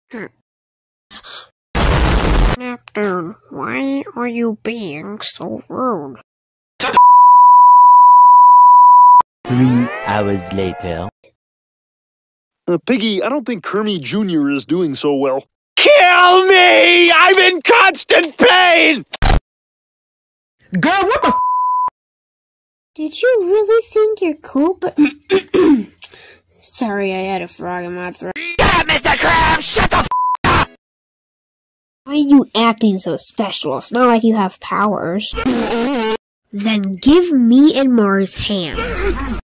Neptune, why are you being so rude? 3 hours later. Piggy, I don't think Kermie Jr. is doing so well. Kill me! I'm in constant pain! Girl, what the f? Did you really think you're cool, but... Sorry, I had a frog in my throat. Yeah, Mr. Krabs, shut the f up! Why are you acting so special? It's not like you have powers. Then give me and Mars hands.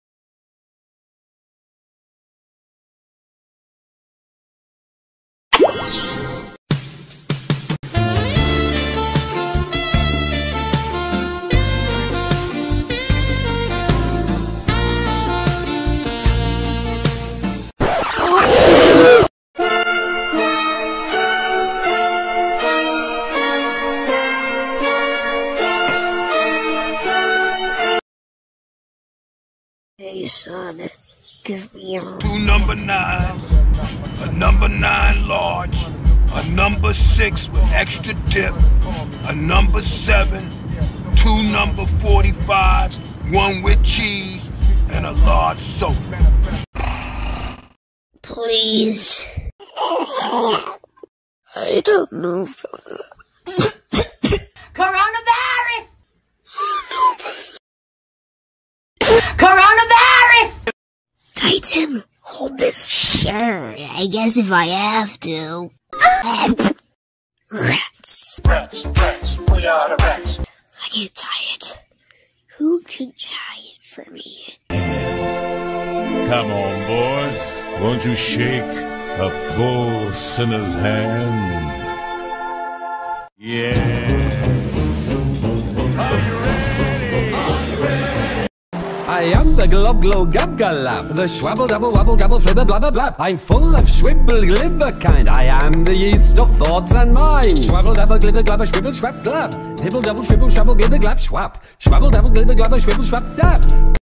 Hey son, give me your... 2 number 9s, a number 9 large, a number 6 with extra dip, a number 7, 2 number 45s, 1 with cheese, and a large soda. Please. I don't know. Coronavirus! Coronavirus! Titan, hold this. Sure, I guess if I have to. Rats. Rats, we are the rats. I can't tie it. Who can tie it for me? Come on, boys. Won't you shake a poor sinner's hand? Yeah. I am the glob glow gab galab, the schwabble double wabble gabble flibber blabber blab. I'm full of swibble glibber kind. I am the yeast of thoughts and mind. Schwabble dabble glibber glabber swibble schwab glab. Hibble double swibble schwabble glibber glab schwab. Schwabble double glibber glabber swibble schwab dab.